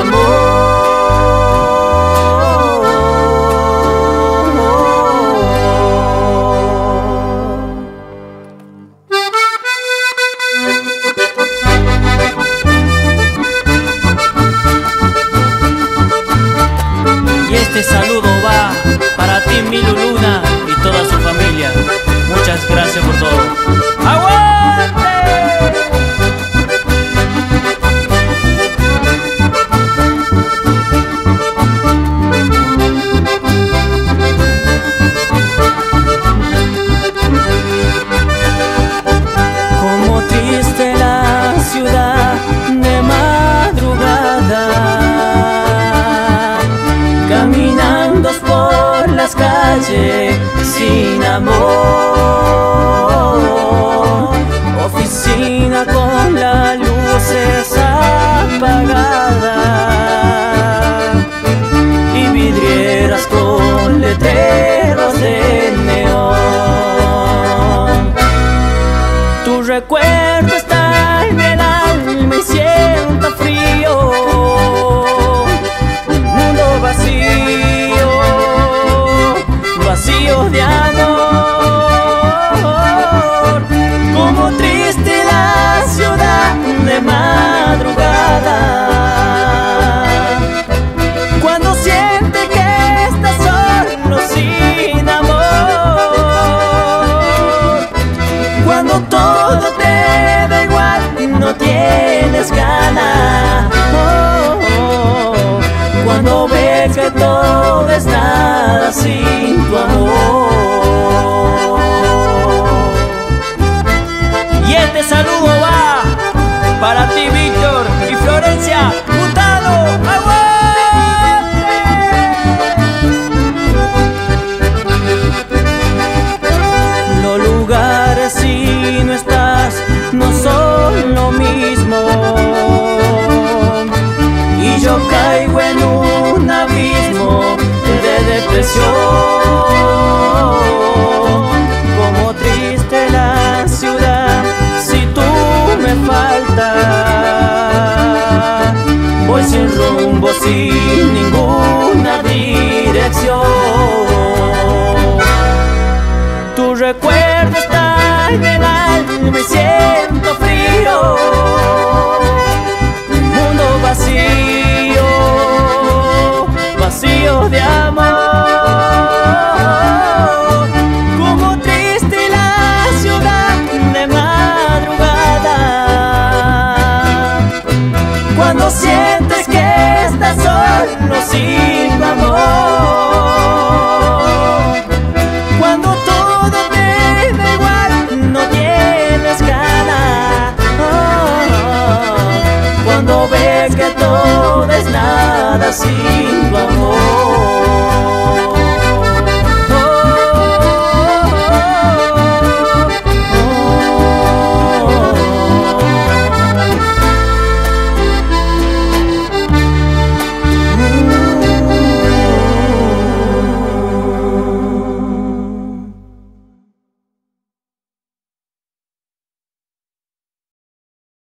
Y este saludo va para ti, Milu Luna, y toda su familia. Muchas gracias por todo. ¡Aguante! Como triste la ciudad de madrugada, caminando por las calles sin amor, oficina con las luces apagadas y vidrieras con letreros de neón. Tu recuerdo está en el alma y siento frío, un mundo vacío, vacío de amor. Como triste la ciudad de madrugada, cuando siente que estás solo sin amor, cuando todo te da igual, no tienes ganas, cuando ves que todo es nada sin tu amor. Y este saludo va para ti, Víctor y Florencia Hurtado. ¡Aguante! Los lugares si no estás no son lo mismo, y yo caigo en un abismo de depresión. Como triste la ciudad si tú me faltas, voy sin rumbo, sin ninguna dirección. Tu recuerdo está en el alma y siento frío, un mundo vacío, vacío de amor. Como triste la ciudad de madrugada, cuando sientes que estás solo sin tu amor, cuando todo te da igual, no tienes ganas, cuando ves que todo es nada sin tu amor.